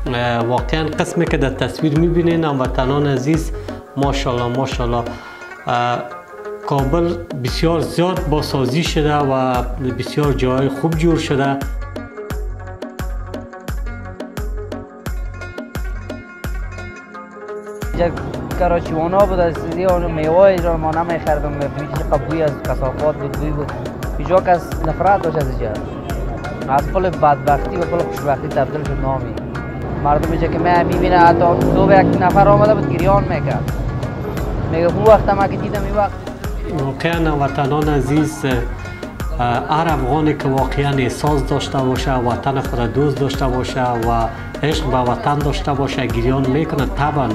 واقعا قسمی که در تصویر میبینین هموطنان عزیز، ماشاءالله ماشاءالله کابل بسیار زیاد بازسازی شده و بسیار جای خوب جور شده. کراچیوانا بود از اون میوه را ما نمیخردم، چقدر بوی از کثافات بود، بوی بود اینجا که از نفرت داشت از اینجا، از پل بدبختی و پل خوشبختی تبدیل شد نامی. مردم اینجا که من میبینه حتی دو به یک نفر آمده بود گریان میکرد، میگه اون وقت ما که دیدم این وقت. واقعا وطنان عزیز، هر افغانی که واقعا احساس داشته باشه، وطن خود دوست داشته باشه و عشق به وطن داشته باشه گریان میکنه. طبعا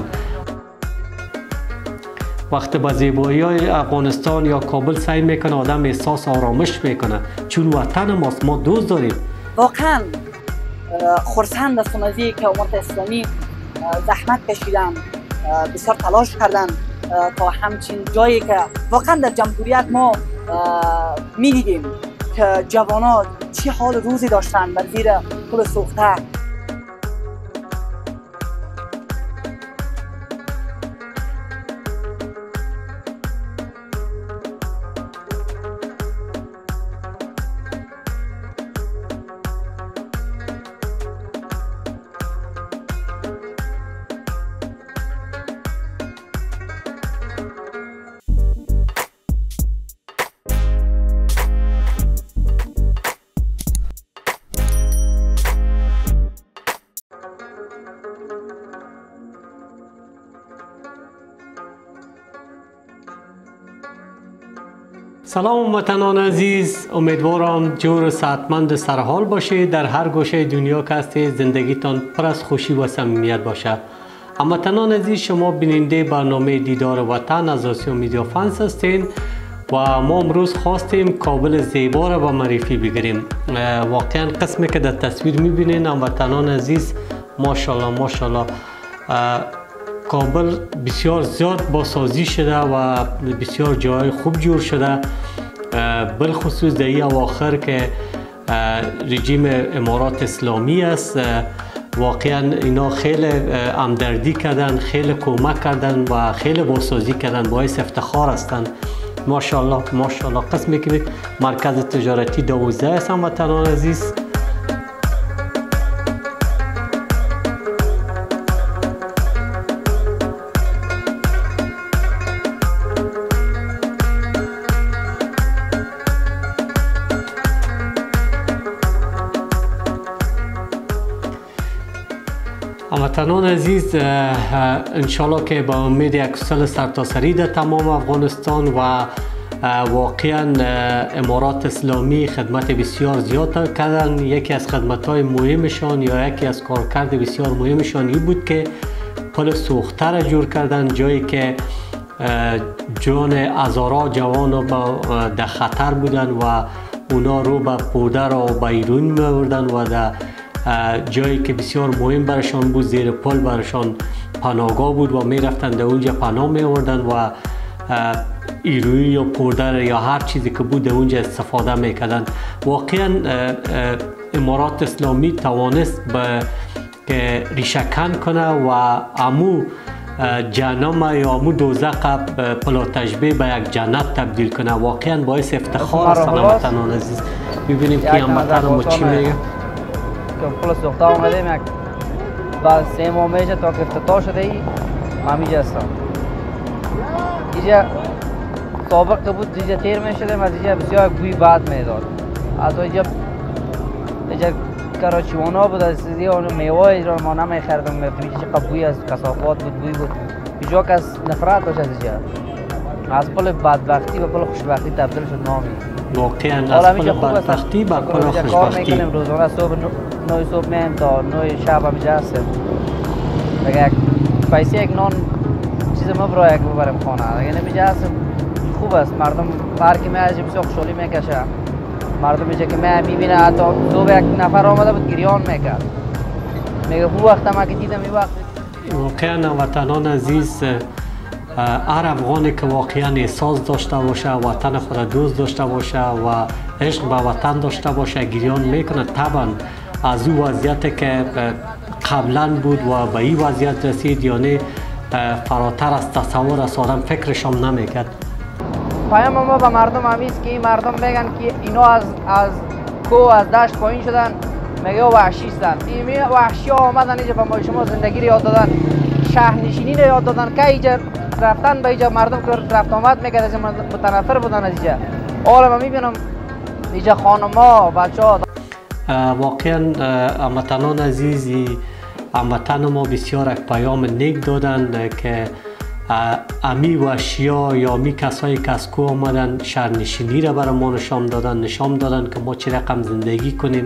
وقتی به زیبایی های افغانستان یا کابل سعی میکنه آدم احساس آرامش میکنه، چون وطن ماست، ما دوست داریم. واقعا خرسند هستم از اینکه امت اسلامی زحمت کشیدن، بسیار تلاش کردن تا همچین جایی که واقعا در جمهوریت ما میدیدیم که جوانان چه حال روزی داشتن بر زیر پل سوخته. سلام وطنان عزیز، امیدوارم جور و صحتمند سرحال باشید. در هر گوشه دنیا که هستید زندگیتان پر از خوشی و صمیمیت باشه. هموطنان عزیز، شما بیننده برنامه دیدار وطن از آسیا میدیا فنس هستین و ما امروز خواستیم کابل زیبا را به معرفی بگیریم. واقعا قسمی که در تصویر میبینین هموطنان عزیز، ماشاءالله ماشاءالله کابل بسیار زیاد بازسازی شده و بسیار جای خوب جور شده، بالخصوص در این اواخر که رژیم امارات اسلامی است. واقعا اینا خیلی همدردی کردن، خیلی کمک کردن و خیلی بازسازی کردن، باعث افتخار هستند. ماشاءالله ماشاءالله. قسمی که مرکز تجارتی 12 است هموطنان عزیز. هموطنان عزیز، انشالله که با امید یک سال سرتاسری در تمام افغانستان و واقعا امارات اسلامی خدمت بسیار زیاد کردن. یکی از خدمت های مهمشان یا یکی از کارکرد بسیار مهمشان این بود که پل سوخته را جور کردن، جایی که جان هزارها جوان در خطر بودن و اونا رو به پوده را به ایرون می‌آوردن و در جایی که بسیار مهم برشان بود، زیر پل برشان پناهگاه بود و می رفتن در اونجا پناه می آوردن و ایروی یا پودر یا هر چیزی که بود در اونجا استفاده می کردن. واقعا امارات اسلامی توانست که ریشه کن کنه و امو جهنم یا امو دوزخ پلا تشبیه به یک جنت تبدیل کنه. واقعا باعث افتخار است هموطنان عزیز. ببینیم که هموطن ما چی میگه. که پل سوخته آمدیم یک بعد 3 ماه میشه تا که افتتاح شده ای ما اینجا هستم. اینجا سابق که بود اینجا تیر میشدیم، از اینجا بسیار بوی بد میداد. از اینجا کراچیوانا بود از اون میوه را ما نمیخردم، چقدر بوی از کثافات بود، بوی بود اینجا که از نفرت داشت از اینجا، از پل بدبختی و پل خوشبختی تبدیل شد نامی. واقعا از پل بدبختی به پل خوشبختی. کار میکنیم روزانه صبح 9 صبح میایم تا 9 شب همینجا هستیم. دیگه یک پیسه یک نان چیز مبرای یک ببریم خانه. دیگه نمیجا هستیم خوب است. مردم هر کی میاد بسیار خوشحالی میکشه. مردم اینجا که میبینه حتی دو به یک نفر آمده بود گریان میکرد، میگه اون وقت ما که دیدم این وقت. واقعا وطنان عزیز، هر افغانی که واقعا احساس داشته باشه، وطن خود دوست داشته باشه و عشق به وطن داشته باشه گریان میکنه. طبعا از او وضعیت که قبلا بود و به این وضعیت رسید یا نه فراتر از تصور از آدم فکرشان نمیکرد؟ پیام ما به مردم همیست که این مردم میگن که اینا از کوه از دشت پایین شدن، میگه وحشی هستند. این وحشی ها آمدن اینجا به شما زندگی رو یاد دادن، شهرنشینی رو یاد دادن که اینجا رفتن به اینجا مردم که رفت آمد میکرد از متنفر بودن از اینجا. حالا من میبینم اینجا خانما بچه ها واقعا هموطنان عزیزی هموطن ما بسیار یک پیام نیک دادند که امی وحشیا یا می کسایی که از کوه آمدن شهرنشینی را برای ما نشان دادن که ما چه رقم زندگی کنیم.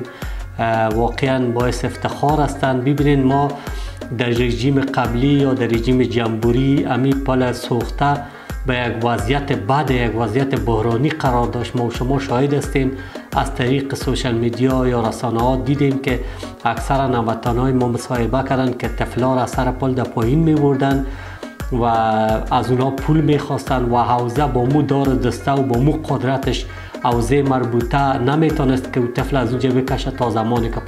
واقعا باعث افتخار هستند. ببینید ما در رژیم قبلی یا در رژیم جمهوری امی پل سوخته به یک وضعیت بد، یک وضعیت بحرانی قرار داشت. ما و شما شاهد هستیم، از طریق سوشل میدیا یا رسانه ها دیدیم که اکثر هموطنان ما مصاحبه کردند که طفلا را سر پل در پایین می بردن و از اونا پول میخواستن و حوزه با مو دار دسته و با مو قدرتش حوزه مربوطه نمیتونست که طفل از اونجا بکشه تا زمانی که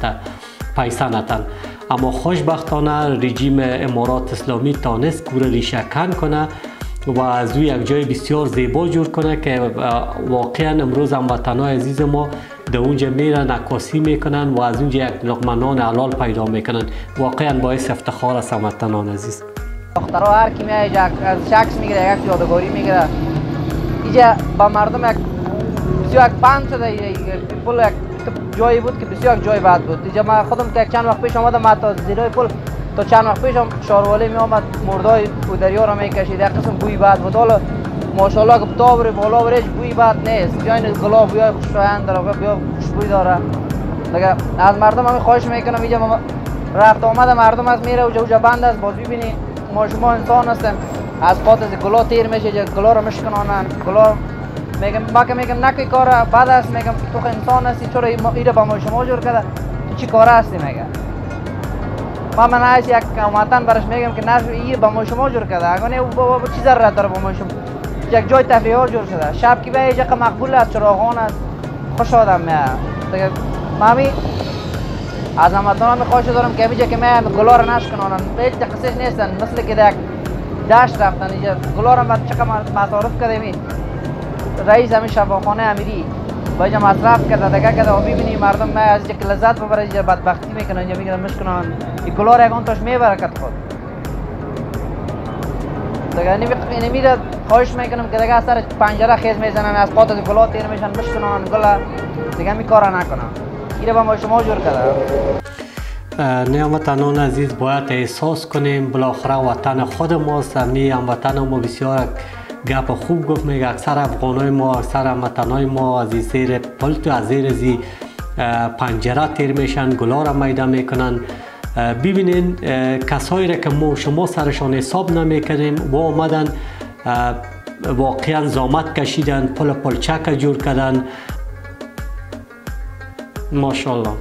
پیسه نتن. اما خوشبختانه رژیم امارات اسلامی تانست کور ریشه کن کنه و از او یک جای بسیار زیبا جور کنه که واقعا امروز هموطنان عزیز ما در اونجا میرن عکاسی میکنن و از اونجا یک لقمه نان حلال پیدا میکنن. واقعا باعث افتخار است هموطنان عزیز. دخترها هر کی میاد از شخص میگیره، یک یادگاری میگیره. اینجا با مردم یک بسیار بند شده. پل یک جایی بود که بسیار جای بد بود. اینجا من خودم که چند وقت پیش آمدم، من تا زیرای پل تا چند وقت پیش شاروالی می آمد مردای دریا را میکشید، یک قسم بوی بد بود. حالا ماشاءالله که بتابر بالا برش بوی بد نیست، جای گلاب بوی خوشایند داره، بوی خوشبوی داره. دیگه از مردم هم خواهش میکنم اینجا رفت آمد مردم از میره اونجا بند است. باز ببینی ما شما انسان هستیم، از قاط از گلا تیر میشه، گلا رو میشکنانن. گلا میگم نکی کار بد است، میگم تو انسان هستی، چرا ایره با ما شما جور کرده، چی کار هستی؟ میگه من از یک هموطن برش میگم که نه این با ما شما جور کرده، اگه نه با چی ضرورت داره با ما شما. یک جای تفریح ها جور شده، شب که به اینجا مقبول است، چراغان است، خوش آدم میاد. دیگه مامی از هموطنان میخواهش دارم که اینجا که میاد گلا رو نشکنانن، هیچ تخصیص نیستن. مثل که در دشت رفتن اینجا گلا رو چقدر مصارف کردیم. رئیس همین شفاخانه امیری با اینجا مصرف کرده دیگه کرده و میبینی مردم ما از اینجا که لذت ببره، اینجا بدبختی میکنن، اینجا میگن مشکنن این گلا رو یکان تاش میبره کت خود دیگه. میره خواهش میکنم که دیگه از سر پنجره خیز میزنن، از قاط از گلا تیر میشن، مشکنن گلا دیگه می کارا نکنن. اینو با ما شما جور کرده. نه هموطنان عزیز باید احساس کنیم بالاخره وطن خود ماست. هم وطن ما بسیار گپ خوب گفت، میگه اکثر افغانای ما، اکثر هموطنای ما از زیر پل تو از زیر پنجره تیر میشن، گلا را میده میکنن. ببینین کسایی را که ما شما سرشان حساب نمیکنیم و آمدن واقعا زحمت کشیدن، پلچک جور کردن. ماشاءالله.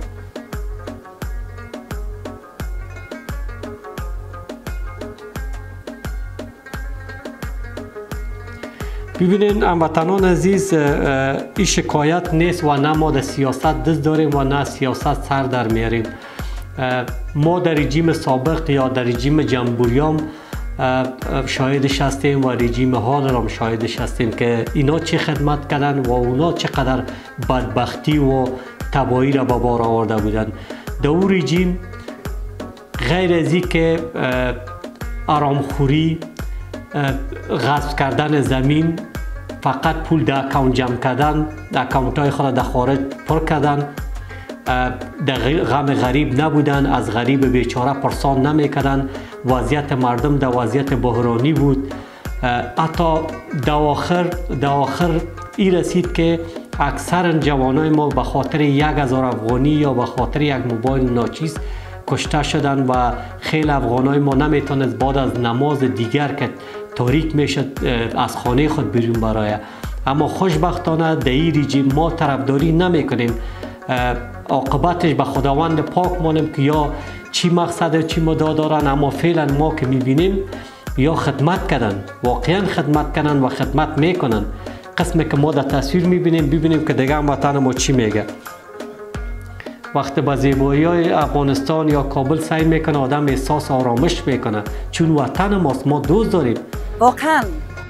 ببینین هموطنان عزیز، این شکایت نیست و نه ما در سیاست دست داریم و نه سیاست سر در میاریم. ما در رژیم سابق یا در رژیم جمهوریام شاهدش هستیم و رژیم حال را شاهدش هستیم که اینا چه خدمت کردن و اونا چقدر بدبختی و تباهی را به بار آورده بودن. در اون رژیم غیر از این که آرامخوری، غصب کردن زمین، فقط پول در اکاونت جمع کردن، اکاونت های خود در خارج پر کردن، در غم غریب نبودن، از غریب بیچاره پرسان نمیکردن. وضعیت مردم در وضعیت بحرانی بود. حتی در آخر این رسید که اکثر جوانای ما به خاطر 1000 افغانی یا به خاطر یک موبایل ناچیز کشته شدن و خیلی افغانای ما نمیتونست بعد از نماز دیگر که تاریک میشد از خانه خود بیرون برایه. اما خوشبختانه در این رژیم ما طرفداری نمیکنیم، عاقبتش به خداوند پاک مانیم که یا چی مقصد چی مدعا دارن. اما فعلا ما که میبینیم یا خدمت کردن، واقعا خدمت کردن و خدمت میکنن. قسمی که ما در تصویر میبینیم، ببینیم که دیگه هموطن ما چی میگه. وقتی به زیبایی های افغانستان یا کابل سعی میکنه آدم احساس آرامش میکنه، چون وطن ماست، ما دوست داریم. واقعا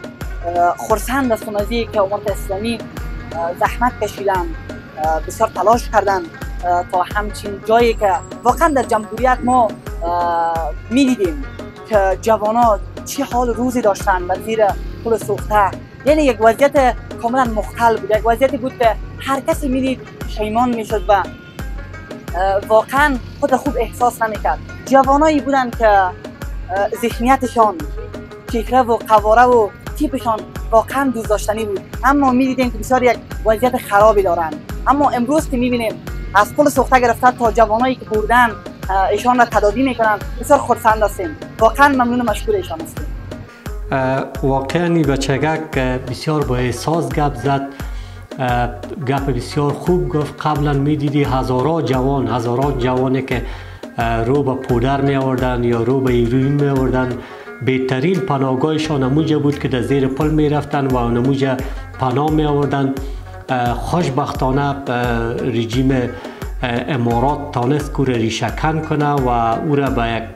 خرسند هستم از اینکه که امت اسلامی زحمت کشیدن، بسیار تلاش کردن تا همچین جایی که واقعا در جمهوریت ما میدیدیم که جوانا چه حال روزی داشتن بر زیر پل سوخته. یعنی یک وضعیت کاملا مختل بود، یک وضعیتی بود که هر کسی میدید پشیمان میشد و واقعا خود خوب احساس نمیکرد. جوانایی بودن که ذهنیتشان، فکره و قواره و تیپشان واقعا دوست داشتنی بود، اما میدیدیم که بسیار یک وضعیت خرابی دارن. اما امروز که میبینیم از پل سوخته گرفته تا جوانایی که بردن ایشان را تداوی میکنن، بسیار خرسند هستیم. واقعا ممنون و مشکور ایشان هستیم. واقعا بچگک بسیار با احساس گپ زد، گپ بسیار خوب گفت. قبلا میدیدی هزاران جوانی که رو به پودر می آوردن یا رو به هیروئین می آوردن، بهترین پناهگاهشان نموجه بود که در زیر پل می رفتن و نموجه پناه می آوردن. خوشبختانه رژیم امارات تانست که ریشه‌کن کنه و او را به یک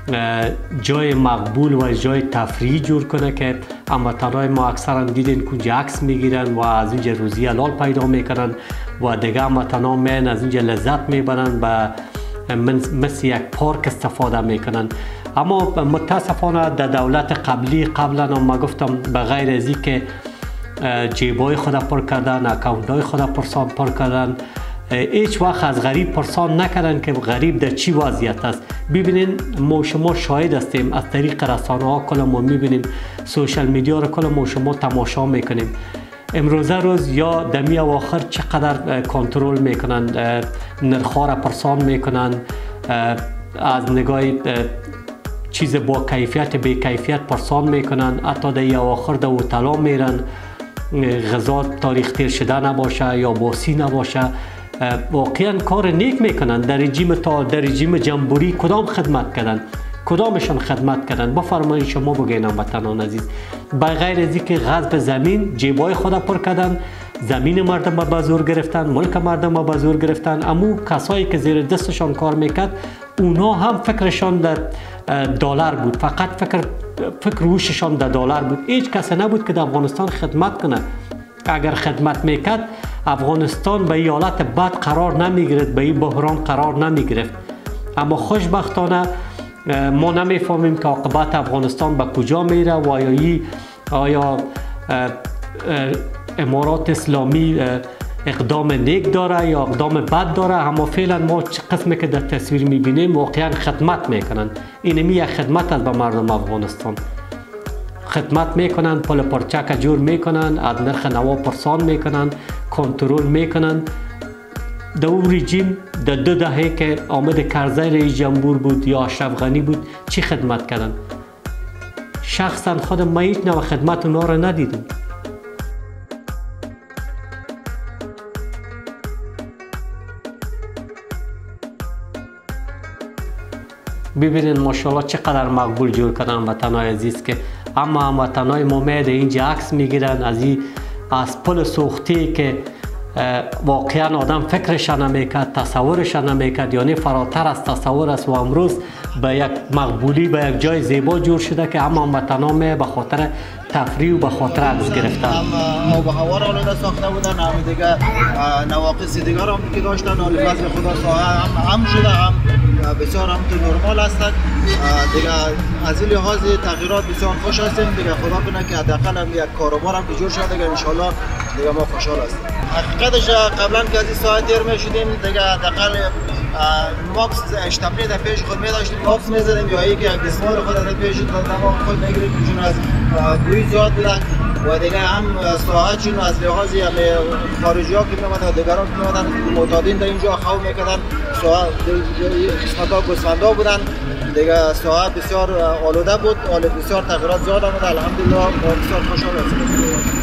جای مقبول و جای تفریحی جور کنه که هموطنان ما اکثرا دیدین که اونجا عکس میگیرن و از اینجا روزی حلال پیدا میکنن و دیگه هموطنان میان از اینجا لذت میبرن و مثل یک پارک استفاده میکنن. اما متاسفانه در دولت قبلی قبلا ما گفتم به غیر از این که جیبای خود پر کردن، اکاونت‌های خود پر کردن، هیچ وقت از غریب پرسان نکردن که غریب در چی وضعیت است. ببینین ما شما شاهد هستیم، از طریق رسانه ها کل ما میبینیم، سوشل میدیا رو کل ما شما تماشا میکنیم. امروزه روز یا دمی اواخر چقدر کنترل میکنن، نرخ‌ها را پرسان میکنن، از نگاه چیز با کیفیت به کیفیت پرسان میکنن، حتی در اواخر در هتل‌ها میرن غذا تاریخ تیر شده نباشه یا باسی نباشه. واقعا کار نیک میکنن. در رژیم جمهوری کدام خدمت کردن؟ کدامشان خدمت کردن؟ بفرمایید شما بگین هموطنان عزیز. به غیر از اینکه غصب زمین جیبای خود پر کردن، زمین مردم به زور گرفتن، ملک مردم به زور گرفتن. اما کسایی که زیر دستشان کار میکرد اونا هم فکرشان در دلار بود، فقط فکر روششان در دلار بود. هیچ کس نبود که در افغانستان خدمت کنه. اگر خدمت میکرد افغانستان به این حالت بد قرار نمیگرفت، به این بحران قرار نمیگرفت. اما خوشبختانه ما نمیفهمیم که عاقبت افغانستان به کجا میره و آیا امارات اسلامی اقدام نیک داره یا اقدام بد داره. اما فعلا ما قسمی که در تصویر میبینیم واقعا خدمت میکنن. اینمی یک خدمت است به مردم افغانستان. خدمت میکنن، پل پرچک جور میکنن، از نرخ نوا پرسان میکنن، کنترل میکنن. در اون رژیم در 2 دهه که آمد کرزی رئیس جمهور بود یا اشرف غنی بود چی خدمت کردن؟ شخصا خودم ما هیچ نوع خدمت اونا را ندیدم. ببینید ماشاءالله چقدر مقبول جور کردن وطنای عزیز که اما هموطنای ما میاد اینجا عکس میگیرن از پل سوختی که واقعا آدم فکرش نمیکرد، تصورش نمیکرد، یعنی فراتر از تصور است و امروز به یک مقبولی به یک جای زیبا جور شده که اما هموطنان به خاطر تفریح و به خاطر عکس گرفتن. هم آب و هوا را آلوده ساخته بودن، هم دیگه نواقص دیگر هم که داشتن، آل فضل خدا سایه هم شده، هم بسیار هم تو نرمال هستند دیگه. از این لحاظ تغییرات بسیار خوش هستیم دیگه. خدا کنه که حداقل هم یک کاروبار هم که جور شده دیگه، ان شاءالله دیگه ما خوشحال هستیم. حقیقتش قبلا که از این ساعت دیر میشدیم دیگه حداقل ماکس اشتباهی در پیش خود می داشتیم، ماکس می زدیم یا اینکه یک دستمال خود در پیش دماغ خود میگیریم چون از بوی زیاد بودن و دیگه هم ساعت چون از لحاظ خارجی ها که میمدن و دیگران که میمدن معتادین در اینجا خواب میکردن، ساعت قسمت ها گوسفندا بودن دیگه. ساعت بسیار آلوده بود، بسیار تغییرات زیاد آمد. الحمدلله ما بسیار خوشحال هستیم.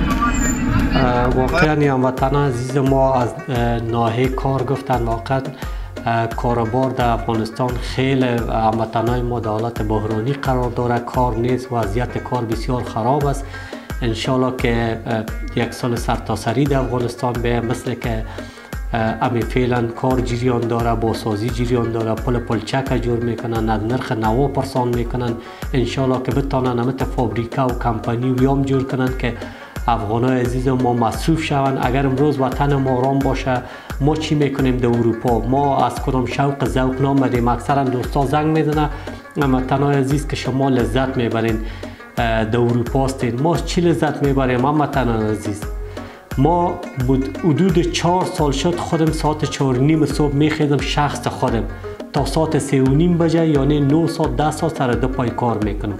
واقعا هموطنان عزیز ما از ناحیه کار گفتن، واقعا کاروبار در افغانستان خیلی هموطنان ما در حالت بحرانی قرار داره، کار نیست، وضعیت کار بسیار خراب است. انشالله که یک سال سرتاسری در افغانستان به مثل که امی فعلا کار جریان داره، باسازی جریان داره، پلچک جور میکنن، از نرخ نوا پرسان میکنن. انشالله که بتانن همت فابریکا و کمپانی ویام جور کنن که افغانای عزیز ما مصروف شوند. اگر امروز وطن ما آرام باشه، ما چی میکنیم در اروپا؟ ما از کدام شوق ذوق نامدیم. اکثرا دوستا زنگ میزنه هموطنای عزیز که شما لذت میبرین در اروپا هستین. ما چی لذت میبریم هموطنان عزیز؟ ما حدود 4 سال شد خودم ساعت 4:30 صبح میخیزم شخص خودم تا ساعت 3:30 بجه، یعنی 9 ساعت 10 ساعت سر دو پای کار میکنم.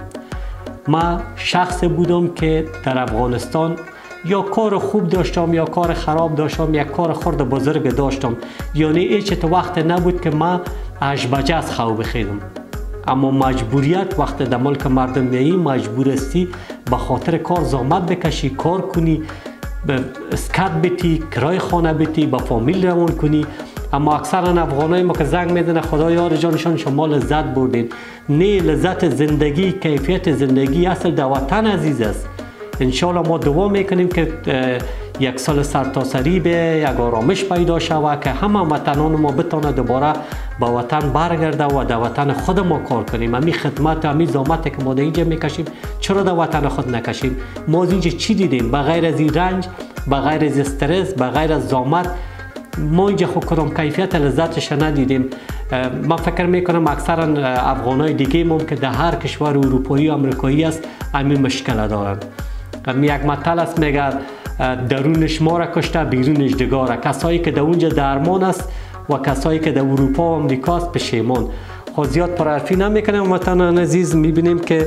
ما شخص بودم که در افغانستان یا کار خوب داشتم یا کار خراب داشتم، یک کار خرد بزرگ داشتم، یعنی هیچ وقت نبود که ما 8 بجه از خواب بخیزم. اما مجبوریت وقت در ملک مردم میایی مجبور استی به خاطر کار زحمت بکشی، کار کنی، اسکات بیتی، کرای خانه بیتی، با فامیل روان کنی. اما اکثرا افغانای ما که زنگ میدن خدا یار جانشان شما لذت بردین. نه، لذت زندگی، کیفیت زندگی اصل در وطن عزیز است. انشالله ما دعا میکنیم که یک سال سرتاسری به یک آرامش پیدا شود که همه وطنان ما بتونه دوباره به وطن برگرده و در وطن خود ما کار کنیم. امی خدمت، امی زحمت که ما در اینجا میکشیم چرا در وطن خود نکشیم؟ ما از اینجا چی دیدیم؟ بغیر از این رنج، بغیر از استرس، بغیر از زحمت، ما اینجا خود کدام کیفیت لذتش ندیدیم. من فکر میکنم اکثرا افغانای دیگه هم که در هر کشور اروپایی و امریکایی است همین مشکل دارن. یک مطلب است میگه درونش ما را کشته بیرونش دگاره. کسایی که در اونجا درمان است و کسایی که در اروپا و امریکا است پشیمان. خود زیاد پرحرفی نمیکنم وطنان عزیز. میبینیم که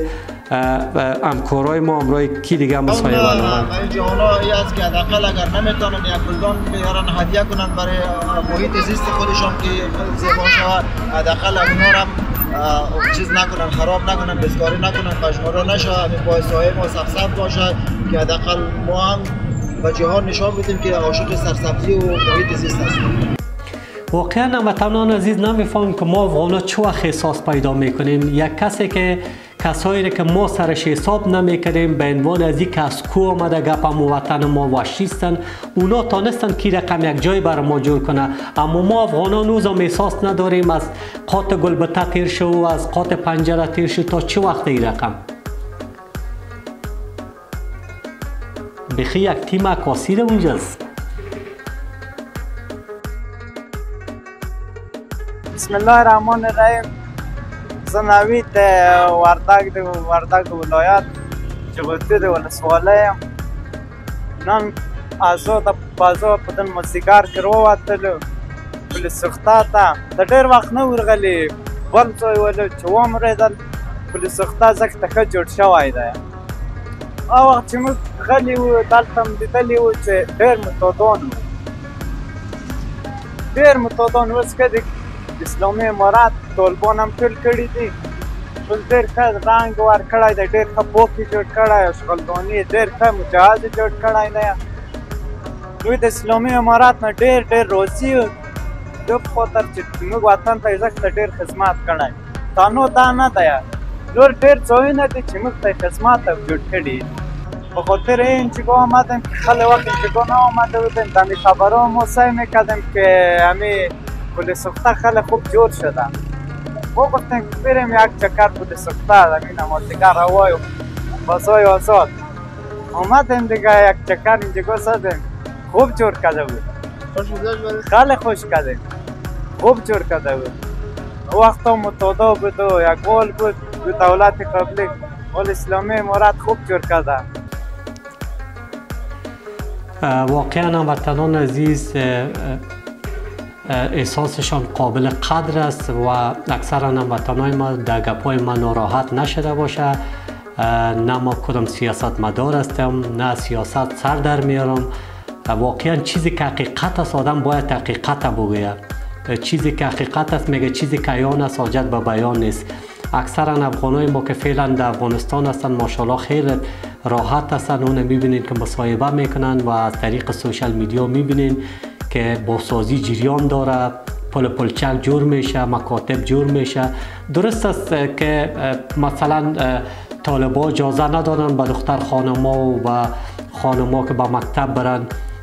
همکارای ما امروز کی دیگه مصاحبه دارن. من جوانا ای است که حداقل اگر نمیتونن یک گلدان بیارن هدیه کنن برای محیط زیست خودشون که زیبا شود، حداقل اونا هم چیز نکنن، خراب نکنن، بسکاری نکنن، پشمارا نشه، همین پایسای ما سبزسبز باشه که حداقل ما هم به جهان نشان بدیم که عاشق سرسبزی و محیط زیست هستیم. واقعا وطنان عزیز نمیفهمیم که ما افغانا چه وقت احساس پیدا میکنیم. یک کسی که کسایی که ما سرش حساب نمیکنیم به عنوان از این که از کو آمده گپم و وطن ما وحشیستن، اونا تانستن که رقم یک جای بر ما جور کنه. اما ما افغانان اوزم احساس نداریم از قاط گلبته تیر شو و از قاط پنجره تیر شو تا چه وقت این رقم؟ بخی یک تیم اکاسیر اونجاست. بسم الله الرحمن الرحیم. زناوید وردگ ولایت جبوتی ده ولسوالی نن ازو د بازو پدن مزیګار کې وروتلو پولیس سخته ته د ډېر وخت نه ورغلی بل ځای ولې چې ومرېدل پولیس سخته ځکه ته ښه جوړ شوی دی. هغه وخت چې موږ غلي وو دلته م لیدلي وو چې ډېر متعدان اوس که د اسلامي امارات طالبان هم ټول کړي دي، ټول ډېر ښه رنګ ورکړی دی، ډېر ښه پوکې جوړ کړی، اشغالداني ډېر ښه مجهز جوړ کړی دی. دوی د اسلامي امارات نه ډېر راضي یو په خاطر چې زموږ وطن ته یې ځکه ډېر خدمت کړی. تانو دا نه دی، نور ډېر ځایونه دي چې موږ ته یې خدمت جوړ کړي. به خاطر اینجا آمدیم که خیلی وقت اینجا نآمده بودیم، در این خبرها ما سعی میکردیم که همین پولیس سخته خیلی خوب جور شده. ما گفتیم که بریم یک چکر پولیس سخته همین نمازدیگر هوای و بازای آزاد آمدیم دیگه، یک چکر اینجا زدیم، خوب جور کرده بود، خیلی خوش کردیم، خوب جور کرده بود. وقت هم متعدا بود و یک وال بود دولت قبلی وال اسلامی امارات خوب جور کرده. واقعا وطنان عزیز احساسشان قابل قدر است و اکثرا وطنای ما در گپای ما ناراحت نشده باشه. نه ما کدام سیاست مدار هستم، نه سیاست سر در میارم. واقعا چیزی که حقیقت است آدم باید حقیقت بگوید. چیزی که حقیقت است میگه، چیزی که عیان است حاجت به بیان نیست. اکثرا افغانای ما که فعلا در افغانستان هستن ماشاءالله خیلی راحت هستن. اون میبینین که مصاحبه میکنن و از طریق سوشال میدیا میبینین که بازسازی جریان داره، پلچک جور میشه، مکاتب جور میشه. درست است که مثلا طالبا اجازه ندارن به دختر خانما و به خانما که به مکتب برن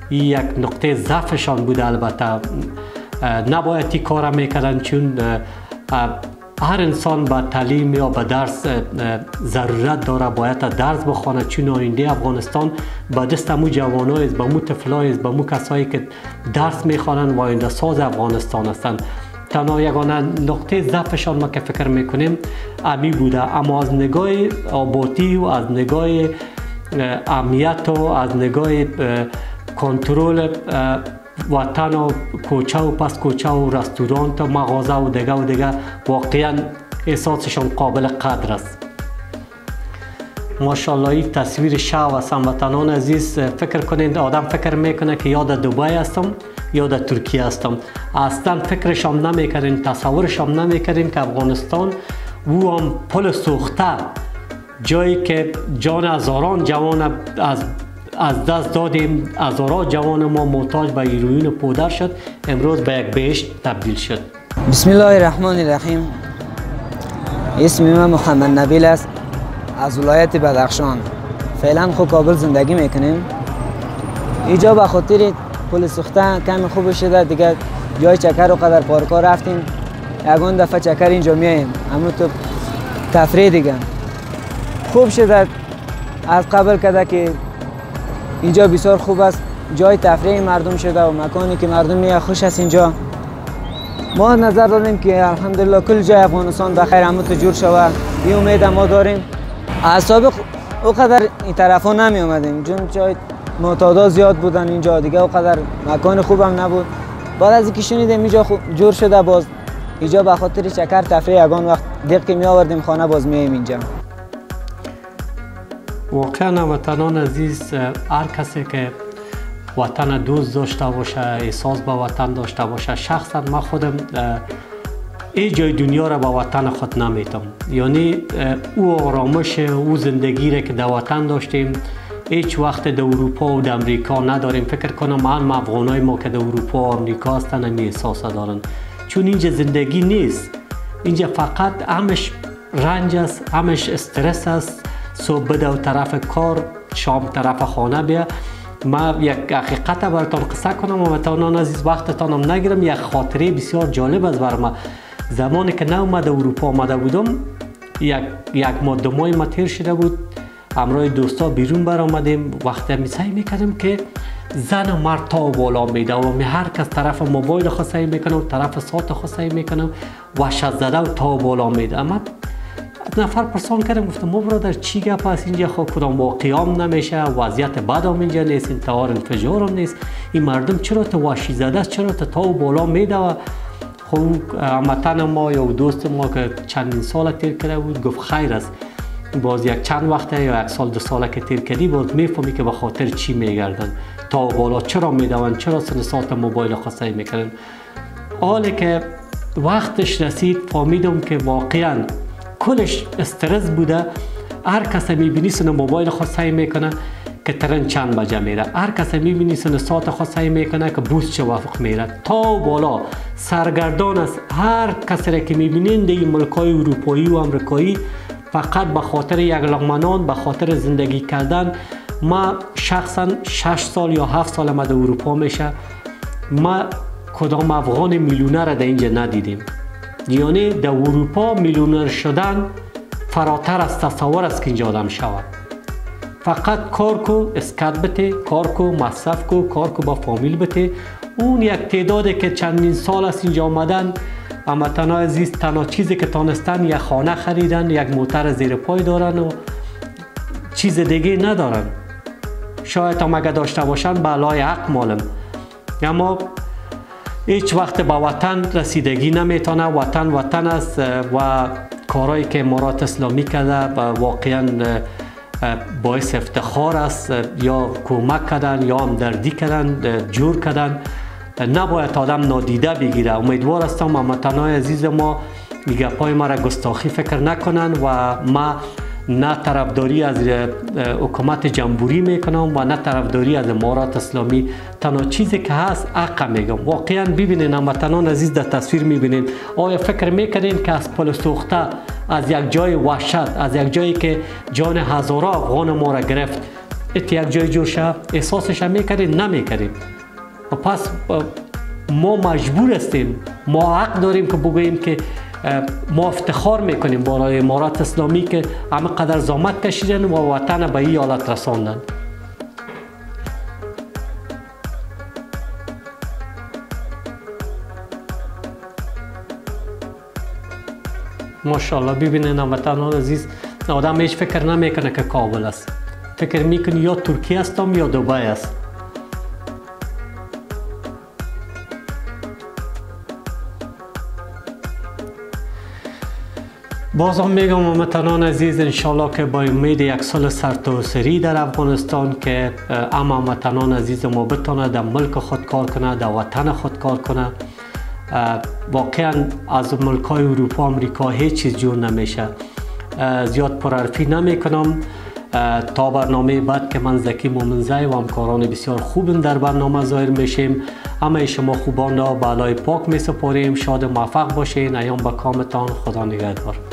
یک نقطه ضعفشان بوده. البته نباید این کار میکردن، چون هر انسان به تعلیم یا به درس ضرورت داره، باید درس بخونه، چون آینده افغانستان به دست امو جوانای است، به مو طفلای است، به مو کسایی که درس میخوانند و آینده ساز افغانستان هستند. تنها یگانه نقطه ضعفشان ما که فکر میکنیم امی بوده، اما از نگاه آبادی و از نگاه امنیت و از نگاه کنترل وطن و کوچه و پس کوچه و رستوران و مغازه و دیگه واقعا احساسشان قابل قدر است. ماشاءالله این تصویر شو است. هموطنان عزیز، فکر کنید آدم فکر میکنه که یا در دبی هستم یا در ترکیه هستم. اصلا فکرشان نمیکردین، تصورشان نمیکردین که افغانستان او هم پل سوخته، جایی که جان هزاران جوان از دست دادیم، هزاران جوان ما محتاج به هیروئین و پودر شد، امروز به یک بهشت تبدیل شد. بسم الله الرحمن الرحیم. اسم من محمد نبیل است، از ولایت بدخشان. فعلا خود کابل زندگی میکنیم. اینجا به خاطر پل سوخته کمی خوب شده دیگه، جای چکر و قدر پارکا رفتیم، یگان دفعه چکر اینجا میاییم، اما تو تفریح دیگه خوب شده. از قبل کده که اینجا بسیار خوب است، جای تفریح مردم شده و مکانی که مردم میاد خوش است. اینجا ما نظر داریم که الحمدلله کل جای افغانستان بخیر همه تو جور شود، این امید ما داریم. از سابق اوقدر این طرفا نمی اومدیم، چون جای معتادا زیاد بودن اینجا دیگه، اوقدر مکان خوبم نبود. بعد از اینکه شنیدیم اینجا جور شده، باز اینجا به خاطر چکر تفریح یگان وقت دیگه که می آوردیم خانه باز میایم اینجا. واقعا وطنان عزیز، هر کسی که وطن دوست داشته باشه، احساس به وطن داشته باشه، شخصا من خودم ای جای دنیا را به وطن خود نمیتم. یعنی او آرامش، او زندگی را که در وطن داشتیم هیچ وقت در اروپا و در امریکا نداریم. فکر کنم هم افغانای ما که در اروپا و امریکا هستن همی احساس دارن، چون اینجا زندگی نیست. اینجا فقط همش رنج است، همش استرس است. صبح بده و طرف کار، شام طرف خانه بیا. ما یک حقیقت براتون قصه کنم و وطنان عزیز، وقتتانم نگیرم. یک خاطره بسیار جالب است برای ما. زمانی که نه اومده اروپا آمده بودم، یک ماه دو ماه ما تیر شده بود، همراه دوستا بیرون بر آمدیم. وقتی می سعی میکردیم که زن و مرد تا بالا میده و هر کس طرف موبایل خود سعی میکنه و طرف ساعت خود سعی میکنه و وحشت زده و تا بالا میده. اما نفر پرسان کردم، گفتم ما برادر چی گپ است اینجا؟ خب کدام واقعیام نمیشه، وضعیت بد هم اینجا نیست، انتحار انفجار هم نیست، این مردم چرا تو وحشی زده است، چرا تا بالا میده؟ و خب هموطن ما یا دوست ما که چندین سال تیر کرده بود گفت خیر است، باز یک چند وقته یا یک سال دو ساله که تیر کردی باز میفهمی که به خاطر چی میگردن، تا بالا چرا میدون، چرا ساعت موبایل خاصی میکنن. حالی که وقتش رسید فهمیدم که واقعا کلش استرس بوده. هر کس میبینی سن موبایل خود سعی میکنه که ترن چند بجه میره، هر کس میبینی سن ساعت خود سعی میکنه که بوس چه وقت میره، تا بالا سرگردان است. هر کسی را که میبینین در این ملکای اروپایی و امریکایی فقط به خاطر یک لقمه نان، به خاطر زندگی کردن. ما شخصا 6 سال یا 7 سال ما در اروپا میشه، ما کدام افغان میلیونر را در اینجا ندیدیم. یعنی در اروپا میلیونر شدن فراتر از تصور است که اینجا آدم شود. فقط کار کو، اسکات بته، کار کو، مصرف کو، کار کو با فامیل بته. اون یک تعداده که چندین سال است اینجا آمدن، اما تنها عزیز تنها چیزی که تانستن یک خانه خریدن، یک موتر زیر پای دارن و چیز دیگه ندارن. شاید هم اگه داشته باشن بالای حق مالم، اما هیچ وقت به وطن رسیدگی نمیتونه. وطن است و کارهایی که امارات اسلامی کرده واقعا باعث افتخار است. یا کمک کردن یا همدردی کردن، جور کردن، نباید آدم نادیده بگیره. امیدوار هستم هموطنان عزیز ما میگه پای ما را گستاخی فکر نکنن و ما نه طرفداری از حکومت جمهوری میکنم و نه طرفداری از امارات اسلامی. تنها چیزی که هست حق میگم. واقعا ببینین هموطنان عزیز در تصویر میبینین، آیا فکر میکنین که از پل سوخته، از یک جای وحشت، از یک جایی که جان هزاران افغان ما را گرفت، یک جای جور شه احساسش هم میکردیم نمیکردیم و پس ما مجبور هستیم، ما حق داریم که بگوییم که ما افتخار میکنیم برای امارات اسلامی که همه قدر زحمت کشیدن و وطن به این حالت رساندن. ماشاءالله ببینین هموطنان عزیز، آدم هیچ فکر نمیکنه که کابل است، فکر میکنه یا ترکیه هستم یا دبی است. باز هم میگم هموطنان عزیز، انشالله که با امید یک سال سرتاسری در افغانستان که هموطنان عزیز ما بتونه در ملک خود کار کنه، در وطن خود کار کنه. واقعا از ملکای اروپا امریکا هیچ چیز جور نمیشه. زیاد پرحرفی نمی کنم. تا برنامه بعد که من زکی مومنزی و همکاران بسیار خوب در برنامه ظاهر میشیم. همه شما خوبان را به الله پاک می سپاریم. شاد و موفق باشین. ایام به کامتان. خدا نگهدار.